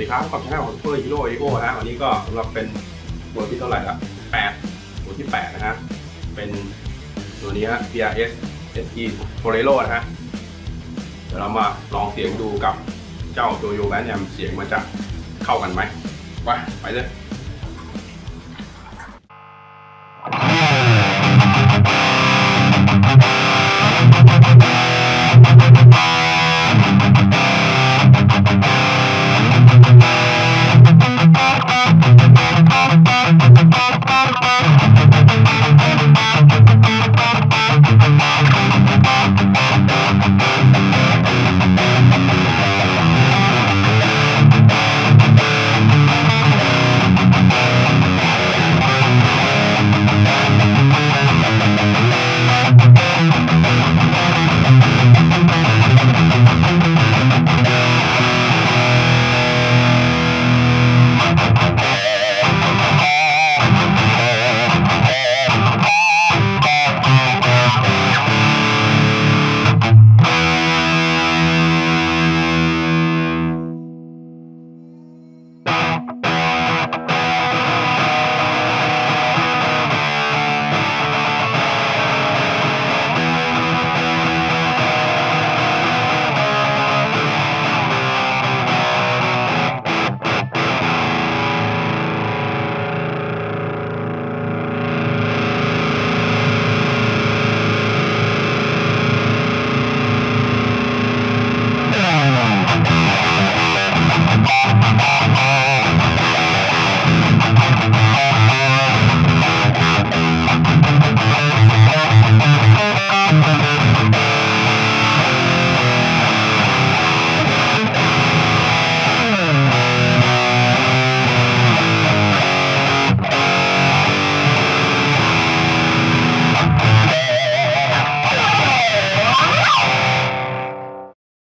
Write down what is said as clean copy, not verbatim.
ดีครับกับช่องของซูเปอร์ฮีโร่อีโก้นะฮะวันนี้ก็สำหรับเป็นตัวที่เท่าไหร่ละตัวที่8นะฮะเป็นตัวนี้ฮะ PRS SE Torero นะฮะเดี๋ยวเรามาลองเสียงดูกับเจ้าโจโยแบนแอมเสียงมันจะเข้ากันไหมไปเลย